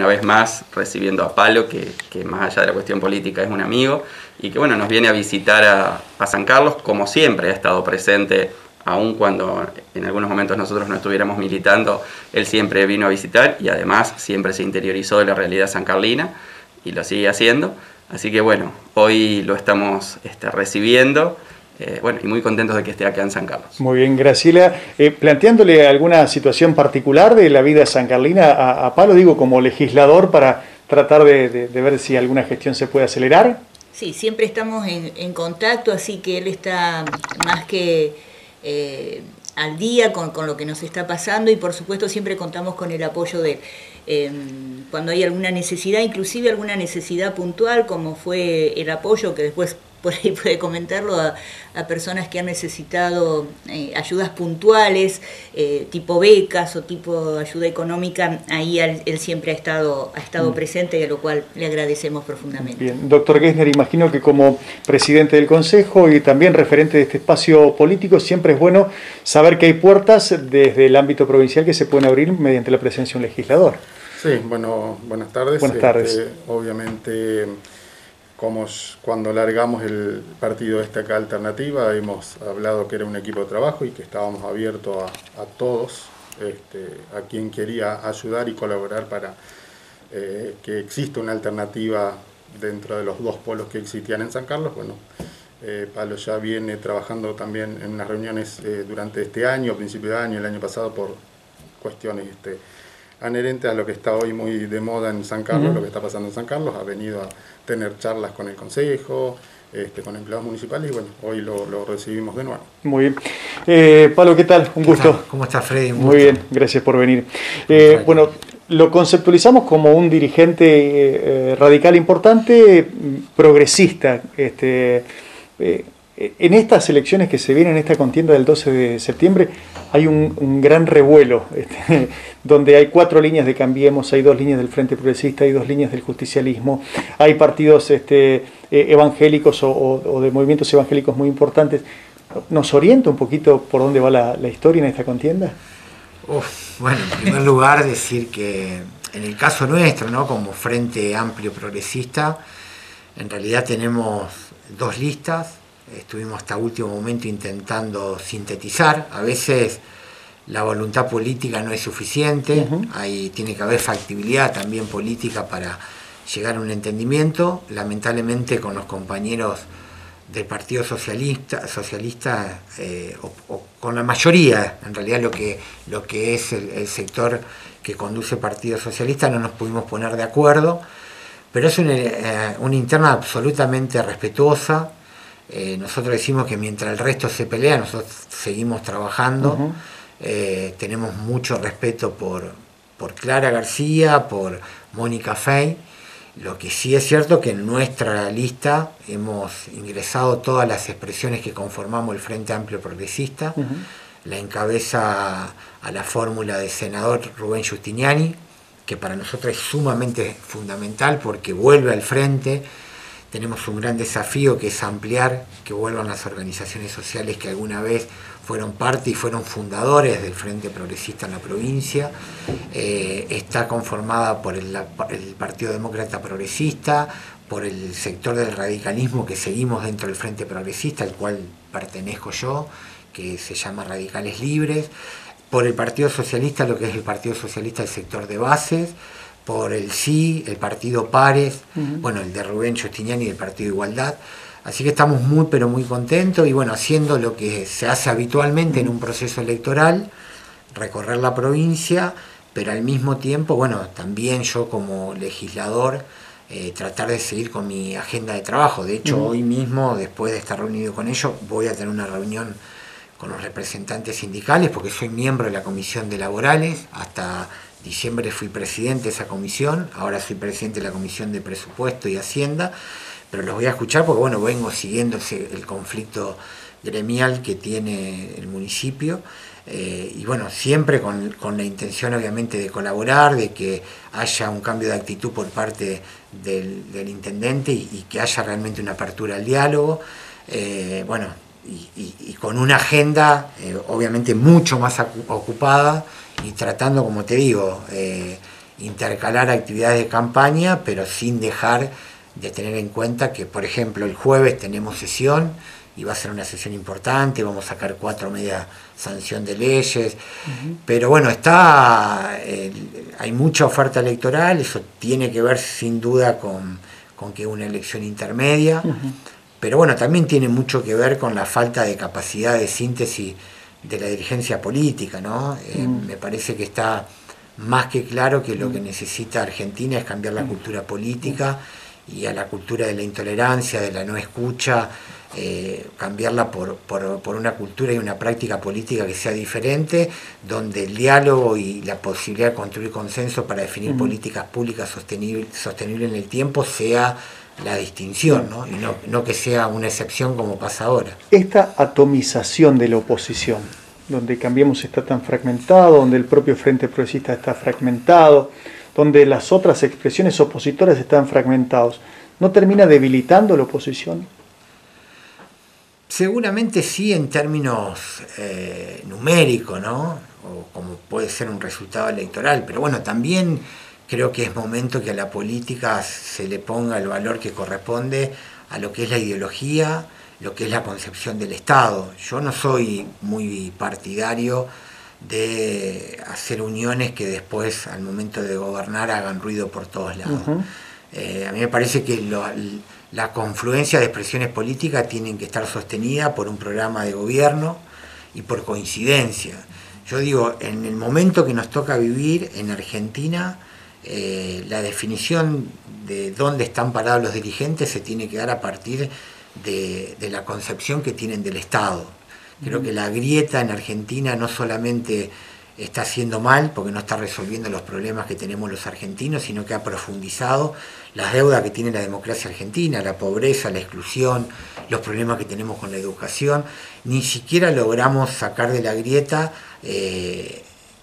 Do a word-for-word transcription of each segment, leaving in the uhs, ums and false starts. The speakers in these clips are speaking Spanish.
una vez más recibiendo a Palo, que, que más allá de la cuestión política es un amigo, y que bueno, nos viene a visitar a, a San Carlos, como siempre ha estado presente, aun cuando en algunos momentos nosotros no estuviéramos militando, él siempre vino a visitar y además siempre se interiorizó de la realidad sancarlina y lo sigue haciendo. Así que bueno, hoy lo estamos este, recibiendo. Eh, bueno, y muy contentos de que esté acá en San Carlos. Muy bien, Graciela. Eh, planteándole alguna situación particular de la vida sancarlina a, a Palo, digo, como legislador, para tratar de, de, de ver si alguna gestión se puede acelerar. Sí, siempre estamos en, en contacto, así que él está más que eh, al día con, con lo que nos está pasando y por supuesto siempre contamos con el apoyo de él. Eh, cuando hay alguna necesidad, inclusive alguna necesidad puntual, como fue el apoyo que después por ahí puede comentarlo a, a personas que han necesitado eh, ayudas puntuales, eh, tipo becas o tipo ayuda económica, ahí él, él siempre ha estado, ha estado presente y a lo cual le agradecemos profundamente. Bien, doctor Gessner, imagino que como presidente del Consejo y también referente de este espacio político, siempre es bueno saber que hay puertas desde el ámbito provincial que se pueden abrir mediante la presencia de un legislador. Sí, bueno, buenas tardes. Buenas tardes. Este, obviamente, como cuando largamos el partido esta acá alternativa, hemos hablado que era un equipo de trabajo y que estábamos abiertos a, a todos, este, a quien quería ayudar y colaborar para eh, que exista una alternativa dentro de los dos polos que existían en San Carlos. Bueno, eh, Palo ya viene trabajando también en unas reuniones eh, durante este año, principio de año, el año pasado, por cuestiones este, adherente a lo que está hoy muy de moda en San Carlos, uh-huh. lo que está pasando en San Carlos. Ha venido a tener charlas con el Consejo, este, con empleados municipales y bueno, hoy lo, lo recibimos de nuevo. Muy bien. Eh, Palo, ¿qué tal? Un ¿Qué gusto. tal? ¿Cómo está, Freddy? Un Muy gusto. bien, gracias por venir. Eh, bueno, lo conceptualizamos como un dirigente eh, radical importante, progresista. Este, eh, en estas elecciones que se vienen, en esta contienda del doce de septiembre, hay un, un gran revuelo, este, donde hay cuatro líneas de Cambiemos, hay dos líneas del Frente Progresista, hay dos líneas del justicialismo, hay partidos este, eh, evangélicos o, o, o de movimientos evangélicos muy importantes. ¿Nos orienta un poquito por dónde va la, la historia en esta contienda? Uf, bueno, en primer lugar decir que en el caso nuestro, ¿no? Como Frente Amplio Progresista, en realidad tenemos dos listas. Estuvimos hasta último momento intentando sintetizar. A veces la voluntad política no es suficiente, uh-huh. Ahí tiene que haber factibilidad también política para llegar a un entendimiento. Lamentablemente con los compañeros del Partido Socialista, socialista eh, o, o con la mayoría, en realidad lo que, lo que es el, el sector que conduce el Partido Socialista, no nos pudimos poner de acuerdo, pero es una, eh, una interna absolutamente respetuosa. Eh, nosotros decimos que mientras el resto se pelea, nosotros seguimos trabajando. Uh-huh. eh, tenemos mucho respeto por, por Clara García, por Mónica Fey. Lo que sí es cierto que en nuestra lista hemos ingresado todas las expresiones que conformamos el Frente Amplio Progresista. Uh-huh. La encabeza a la fórmula del senador Rubén Giustiniani, que para nosotros es sumamente fundamental porque vuelve al frente. Tenemos un gran desafío que es ampliar, que vuelvan las organizaciones sociales que alguna vez fueron parte y fueron fundadores del Frente Progresista en la provincia. Eh, está conformada por el, el Partido Demócrata Progresista, por el sector del radicalismo que seguimos dentro del Frente Progresista, al cual pertenezco yo, que se llama Radicales Libres, por el Partido Socialista, lo que es el Partido Socialista del sector de bases, por el S I, el Partido Pares, uh-huh. bueno, el de Rubén Giustiniani y el Partido Igualdad. Así que estamos muy, pero muy contentos y bueno, haciendo lo que se hace habitualmente en un proceso electoral, recorrer la provincia, pero al mismo tiempo, bueno, también yo como legislador, eh, tratar de seguir con mi agenda de trabajo. De hecho, uh-huh. hoy mismo, después de estar reunido con ellos, voy a tener una reunión con los representantes sindicales, porque soy miembro de la Comisión de Laborales. Hasta diciembre fui presidente de esa comisión, ahora soy presidente de la Comisión de Presupuesto y Hacienda, pero los voy a escuchar porque bueno, vengo siguiendo ese, el conflicto gremial que tiene el municipio, eh, y bueno, siempre con, con la intención obviamente de colaborar, de que haya un cambio de actitud por parte del, del intendente y, y que haya realmente una apertura al diálogo, eh, bueno, y, y, y con una agenda eh, obviamente mucho más ocupada y tratando, como te digo, eh, intercalar actividades de campaña, pero sin dejar de tener en cuenta que, por ejemplo, el jueves tenemos sesión y va a ser una sesión importante, vamos a sacar cuatro medidas sanción de leyes, uh-huh. pero bueno, está eh, hay mucha oferta electoral, eso tiene que ver sin duda con, con que es una elección intermedia, uh-huh. pero bueno, también tiene mucho que ver con la falta de capacidad de síntesis de la dirigencia política, ¿no? Eh, uh-huh. Me parece que está más que claro que lo que necesita Argentina es cambiar la cultura política y a la cultura de la intolerancia, de la no escucha, eh, cambiarla por, por, por una cultura y una práctica política que sea diferente, donde el diálogo y la posibilidad de construir consenso para definir uh-huh. políticas públicas sostenibles sostenible en el tiempo sea la distinción, ¿no? Y no, no que sea una excepción como pasa ahora. Esta atomización de la oposición, donde Cambiemos está tan fragmentado, donde el propio Frente Progresista está fragmentado, donde las otras expresiones opositoras están fragmentados, ¿no termina debilitando la oposición? Seguramente sí en términos eh, numéricos, ¿no? O como puede ser un resultado electoral, pero bueno, también creo que es momento que a la política se le ponga el valor que corresponde a lo que es la ideología, lo que es la concepción del Estado. Yo no soy muy partidario de hacer uniones que después, al momento de gobernar, hagan ruido por todos lados. Uh-huh. Eh, a mí me parece que lo, la confluencia de expresiones políticas tienen que estar sostenida por un programa de gobierno y por coincidencia. Yo digo, en el momento que nos toca vivir en Argentina, eh, la definición de dónde están parados los dirigentes se tiene que dar a partir de, de la concepción que tienen del Estado. Creo que la grieta en Argentina no solamente está haciendo mal, porque no está resolviendo los problemas que tenemos los argentinos, sino que ha profundizado las deudas que tiene la democracia argentina, la pobreza, la exclusión, los problemas que tenemos con la educación. Ni siquiera logramos sacar de la grieta eh,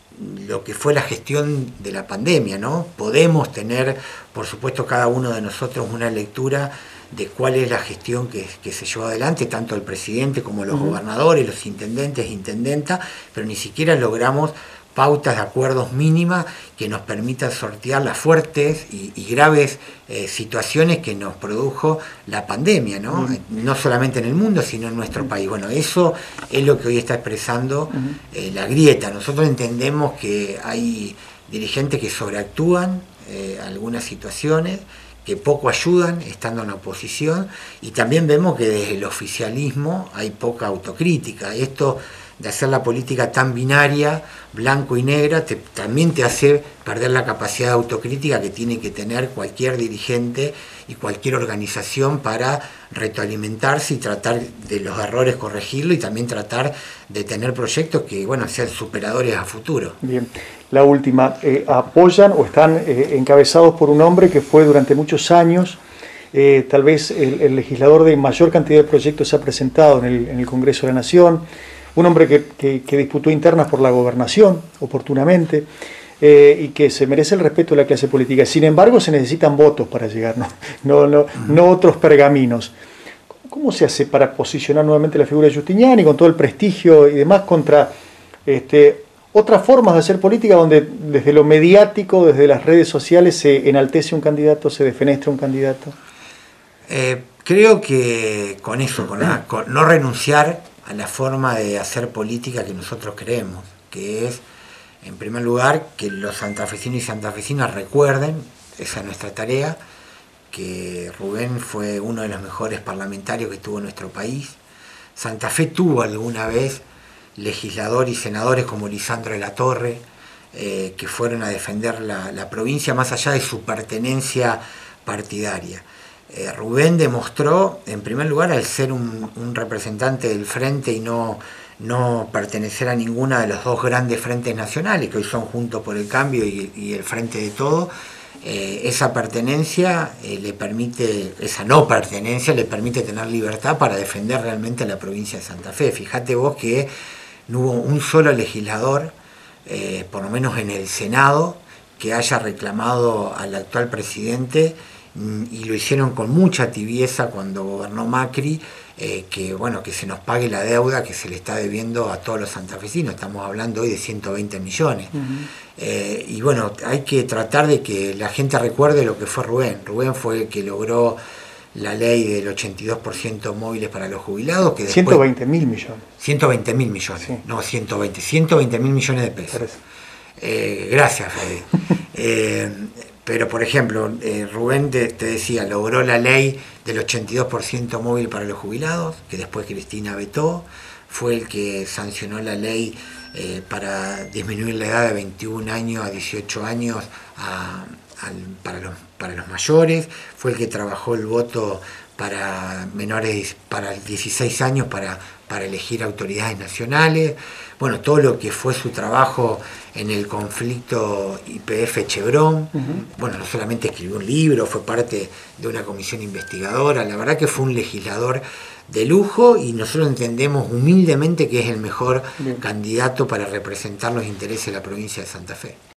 lo que fue la gestión de la pandemia, ¿no? Podemos tener, por supuesto, cada uno de nosotros una lectura de cuál es la gestión que, que se llevó adelante, tanto el presidente como los uh-huh. gobernadores, los intendentes e intendentas, pero ni siquiera logramos pautas de acuerdos mínimas que nos permitan sortear las fuertes y, y graves eh, situaciones que nos produjo la pandemia, ¿no? Uh-huh. No solamente en el mundo, sino en nuestro uh-huh. país. Bueno, eso es lo que hoy está expresando uh-huh. eh, la grieta. Nosotros entendemos que hay dirigentes que sobreactúan eh, algunas situaciones, que poco ayudan estando en la oposición, y también vemos que desde el oficialismo hay poca autocrítica. Esto de hacer la política tan binaria, blanco y negra, te, también te hace perder la capacidad de autocrítica que tiene que tener cualquier dirigente y cualquier organización para retroalimentarse y tratar de los errores corregirlo, y también tratar de tener proyectos que, bueno, sean superadores a futuro. Bien. La última, eh, apoyan o están eh, encabezados por un hombre que fue durante muchos años eh, tal vez el, el legislador de mayor cantidad de proyectos se ha presentado en el, en el Congreso de la Nación, un hombre que, que, que disputó internas por la gobernación oportunamente eh, y que se merece el respeto de la clase política. Sin embargo, se necesitan votos para llegar, no, no, no, no otros pergaminos. ¿Cómo se hace para posicionar nuevamente la figura de Giustiniani con todo el prestigio y demás contra este, otras formas de hacer política donde desde lo mediático, desde las redes sociales se enaltece un candidato, se defenestra un candidato? Eh, creo que con eso, con, la, con no renunciar a la forma de hacer política que nosotros creemos, que es, en primer lugar, que los santafesinos y santafesinas recuerden, esa es nuestra tarea, que Rubén fue uno de los mejores parlamentarios que tuvo nuestro país. Santa Fe tuvo alguna vez legisladores y senadores como Lisandro de la Torre, eh, que fueron a defender la, la provincia más allá de su pertenencia partidaria. Eh, Rubén demostró, en primer lugar, al ser un, un representante del Frente y no, no pertenecer a ninguna de los dos grandes frentes nacionales, que hoy son Juntos por el Cambio y, y el Frente de Todo, eh, esa pertenencia eh, le permite, esa no pertenencia le permite tener libertad para defender realmente a la provincia de Santa Fe. Fíjate vos que no hubo un solo legislador, eh, por lo menos en el Senado, que haya reclamado al actual presidente, y lo hicieron con mucha tibieza cuando gobernó Macri, eh, que bueno, que se nos pague la deuda que se le está debiendo a todos los santafesinos. Estamos hablando hoy de ciento veinte millones. Uh-huh. Eh, y bueno, hay que tratar de que la gente recuerde lo que fue Rubén. Rubén fue el que logró la ley del ochenta y dos por ciento móviles para los jubilados. Que después, ciento veinte mil millones. ciento veinte mil millones, sí. No ciento veinte, ciento veinte mil millones de pesos. Eh, gracias, Fede. eh, pero, por ejemplo, eh, Rubén te, te decía, logró la ley del ochenta y dos por ciento móvil para los jubilados, que después Cristina vetó. Fue el que sancionó la ley eh, para disminuir la edad de veintiún años a dieciocho años a, a, para, los, para los mayores. Fue el que trabajó el voto para menores, para dieciséis años, para, para elegir autoridades nacionales. Bueno, todo lo que fue su trabajo en el conflicto Y P F-Chevron. Uh-huh. Bueno, no solamente escribió un libro, fue parte de una comisión investigadora. La verdad que fue un legislador de lujo y nosotros entendemos humildemente que es el mejor Bien. candidato para representar los intereses de la provincia de Santa Fe.